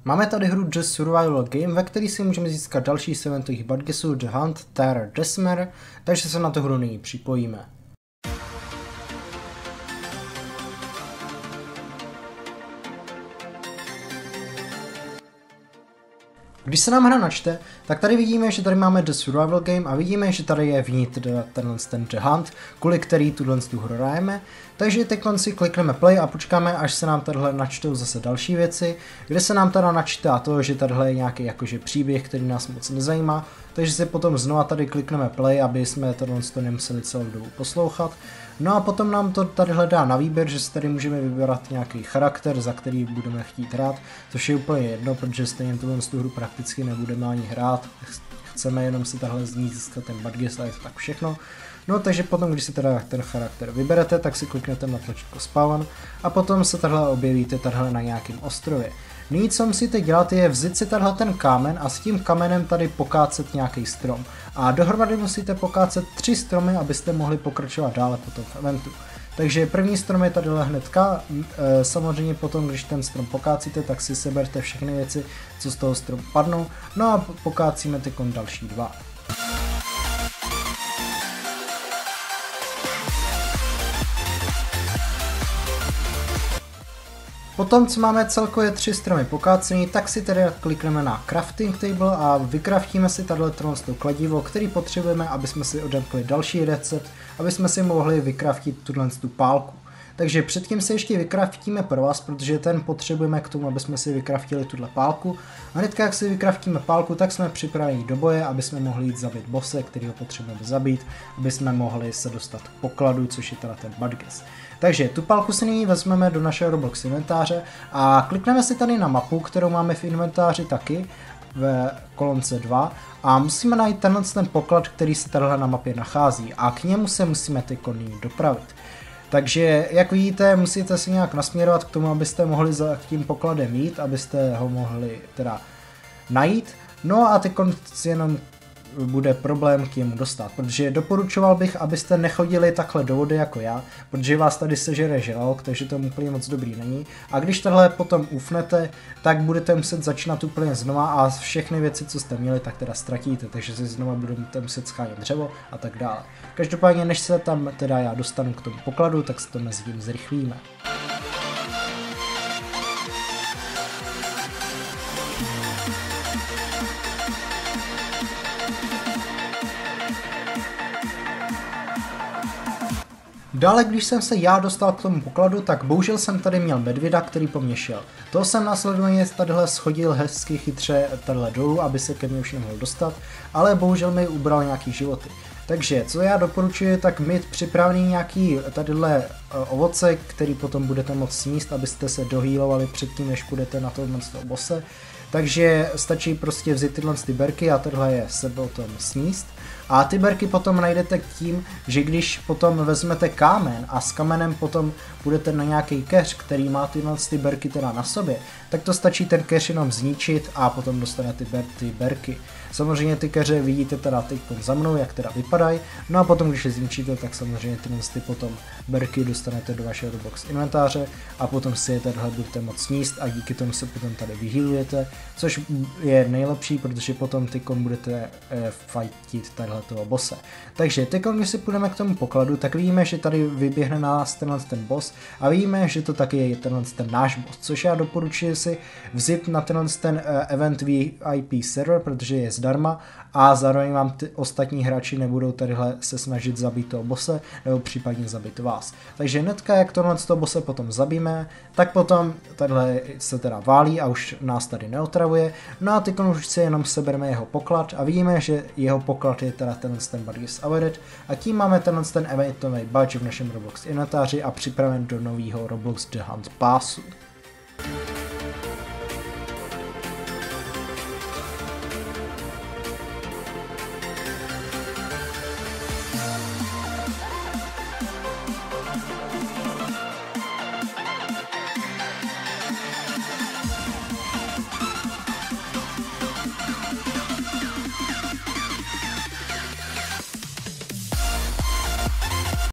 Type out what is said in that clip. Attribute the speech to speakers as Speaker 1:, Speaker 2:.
Speaker 1: Máme tady hru The Survival Game, ve které si můžeme získat další 7 budgesů The Hunt, Terror, Decimar, takže se na tu hru nyní připojíme. Když se nám hra načte, tak tady vidíme, že tady máme The Survival Game a vidíme, že tady je vnitř ten The Hunt, kvůli který tu hru hrajeme. Takže teď si klikneme play a počkáme, až se nám tadyhle načtou zase další věci, kde se nám teda načítá to, že tadyhle je nějaký jakože příběh, který nás moc nezajímá, takže si potom znova tady klikneme play, aby jsme to nemuseli celou dobu poslouchat. No a potom nám to tadyhle dá na výběr, že si tady můžeme vybrat nějaký charakter, za který budeme chtít hrát, což je úplně jedno, protože stejně tu hru prakticky nebudeme ani hrát, chceme jenom si tahle z ní získat ten budget a je to tak všechno. No takže potom, když si teda ten charakter vyberete, tak si kliknete na tlačítko spawn a potom se tadyhle objevíte tadyhle na nějakém ostrově. Nyní co musíte dělat je vzít si tadyhle ten kámen a s tím kamenem tady pokácet nějaký strom. A dohromady musíte pokácet 3 stromy, abyste mohli pokračovat dále potom v eventu. Takže první strom je tadyhle hnedka, samozřejmě potom, když ten strom pokácíte, tak si seberte všechny věci, co z toho stromu padnou, no a pokácíme tykon další 2. Potom, co máme celkově 3 stromy pokácený, tak si tedy klikneme na crafting table a vykraftíme si tadyhle kladivo, který potřebujeme, aby jsme si odemkli další recept, aby jsme si mohli vykraftit tu pálku. Takže předtím si ještě vykraftíme pro vás, protože ten potřebujeme k tomu, aby jsme si vykraftili tuhle pálku. A hnedka jak si vykraftíme pálku, tak jsme připraveni do boje, aby jsme mohli jít zabít bosse, kterýho potřebujeme zabít, aby jsme mohli se dostat k pokladu, což je teda ten budget. Takže tu pálku si nyní vezmeme do našeho Roblox inventáře a klikneme si tady na mapu, kterou máme v inventáři taky ve kolonce 2 a musíme najít ten poklad, který se tady na mapě nachází a k němu se musíme ty nyní dopravit. Takže jak vidíte, musíte si nějak nasměrovat k tomu, abyste mohli za tím pokladem jít, abyste ho mohli teda najít. No a teď jenom bude problém k němu dostat, protože doporučoval bych, abyste nechodili takhle do vody jako já, protože vás tady sežere žralok, takže to úplně moc dobrý není. A když tohle potom ufnete, tak budete muset začínat úplně znova a všechny věci, co jste měli, tak teda ztratíte, takže si znova budete muset schánět dřevo a tak dále. Každopádně, než se tam teda já dostanu k tomu pokladu, tak se to mezi tím zrychlíme. Dále, když jsem se já dostal k tomu pokladu, tak bohužel jsem tady měl medvěda, který po mně šel. Toho jsem následně tadyhle schodil hezky chytře tadyhle dolů, aby se ke mně už nemohl dostat, ale bohužel mi ubral nějaký životy. Takže co já doporučuji, tak mít připravený nějaký tadyhle ovoce, který potom budete moct sníst, abyste se dohýlovali předtím, než půjdete na toho bosse. Takže stačí prostě vzít tyhle berky a tohle je se potom sníst. A ty berky potom najdete tím, že když potom vezmete kámen a s kamenem potom půjdete na nějaký keř, který má tyhle berky teda na sobě, tak to stačí ten keř jenom zničit a potom dostanete ty berky. Samozřejmě ty keře vidíte teda teď za mnou, jak teda vypadají, no a potom když je zničíte, tak samozřejmě ty potom berky dostanete do vašeho Roblox inventáře a potom si je tadyhle budete moct sníst a díky tomu se potom tady vyhealujete, což je nejlepší, protože potom tykon budete fightit tadyhle toho bosse. Takže tykon, když si půjdeme k tomu pokladu, tak vidíme, že tady vyběhne na nás ten boss a vidíme, že to taky je ten náš boss, což já doporučuji si vzít na ten event VIP server, protože je zdarma a zároveň vám ty ostatní hráči nebudou tadyhle se snažit zabít toho bosse nebo případně zabít vás. Takže hnedka, jak tohle z toho bosse potom zabíme, tak potom tadyhle se teda válí a už nás tady neotravuje. No a teď už si jenom sebereme jeho poklad a vidíme, že jeho poklad je teda ten budget avoided a tím máme ten eventový badge v našem Roblox inventáři a připraven do nového Roblox The Hunt passu.